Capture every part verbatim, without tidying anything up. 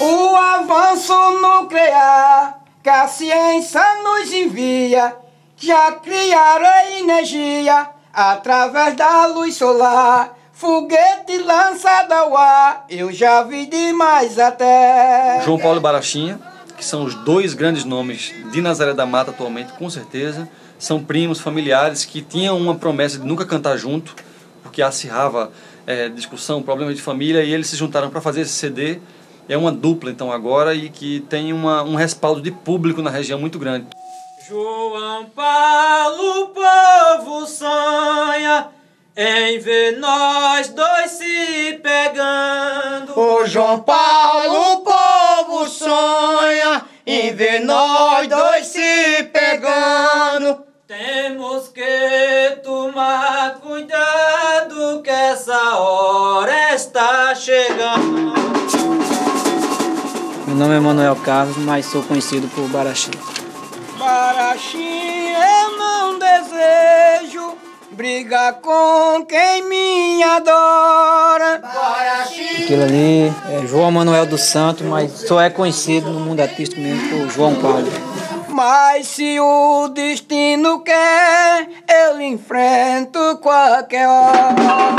O avanço nuclear que a ciência nos envia já criaram energia através da luz solar. Foguete lançado ao ar, eu já vi demais até. João Paulo e Barachinha, que são os dois grandes nomes de Nazaré da Mata atualmente, com certeza. São primos, familiares que tinham uma promessa de nunca cantar junto, porque acirrava é, discussão, problema de família, e eles se juntaram para fazer esse C D. É uma dupla então agora e que tem uma, um respaldo de público na região muito grande. João Paulo, o povo sonha em ver nós dois se pegando. Ô João Paulo, o povo sonha em ver nós dois se pegando. Temos que tomar cuidado que essa hora está chegando. Meu nome é Manuel Carlos, mas sou conhecido por Barachinha. Barachinha, eu não desejo brigar com quem me adora. Aquilo ali é João Manuel dos Santos, mas só é conhecido no mundo artístico mesmo por João Paulo. Mas se o destino quer, eu enfrento qualquer hora.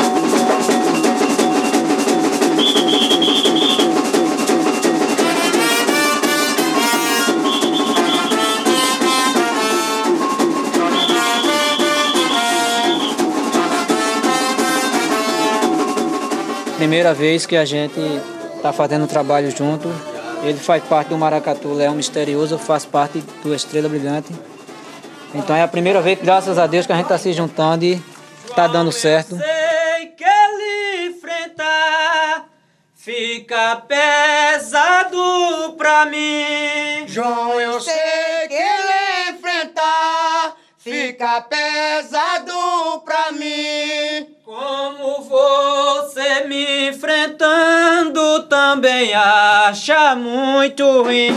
Primeira vez que a gente está fazendo trabalho junto. Ele faz parte do Maracatu Leão Misterioso, eu faço parte do Estrela Brilhante. Então é a primeira vez, graças a Deus, que a gente está se juntando e está dando certo. Eu sei que ele enfrentar fica pesado pra mim. João, eu sei que ele enfrentar fica pesado pra mim. Como você me enfrentando também acha muito ruim.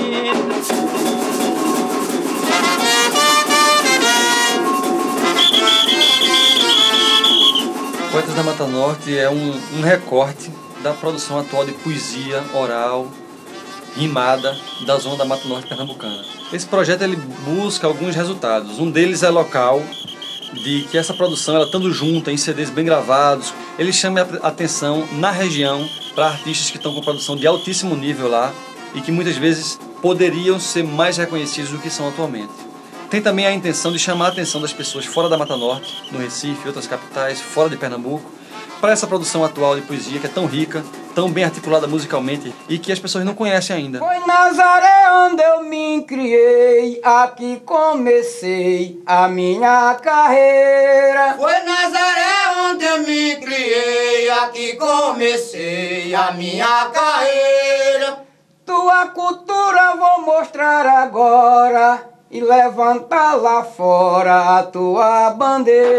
Poetas da Mata Norte é um, um recorte da produção atual de poesia oral, rimada, da zona da Mata Norte pernambucana. Esse projeto ele busca alguns resultados. Um deles é local, de que essa produção, ela estando junta em C Ds bem gravados, ele chama a atenção na região para artistas que estão com produção de altíssimo nível lá e que muitas vezes poderiam ser mais reconhecidos do que são atualmente. Tem também a intenção de chamar a atenção das pessoas fora da Mata Norte, no Recife e outras capitais, fora de Pernambuco, para essa produção atual de poesia que é tão rica, tão bem articulada musicalmente e que as pessoas não conhecem ainda. Foi Nazaré onde eu me criei, aqui comecei a minha carreira. Foi Nazaré onde eu me criei, aqui comecei a minha carreira. Tua cultura vou mostrar agora e levantar lá fora a tua bandeira.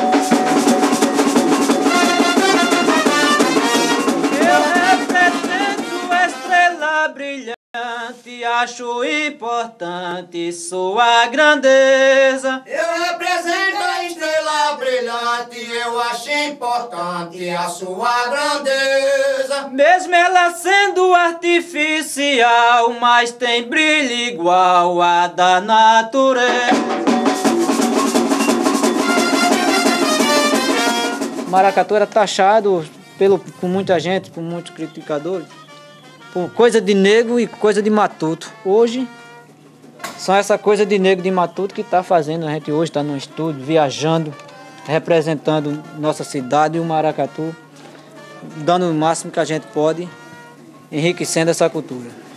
Brilhante, acho importante sua grandeza. Eu represento a estrela brilhante, eu acho importante a sua grandeza. Mesmo ela sendo artificial, mas tem brilho igual a da natureza. Maracatu era taxado pelo, por muita gente, por muitos criticadores, por coisa de negro e coisa de matuto. Hoje, são essa coisa de negro e de matuto que está fazendo. A gente hoje está no estúdio, viajando, representando nossa cidade e o Maracatu, dando o máximo que a gente pode, enriquecendo essa cultura.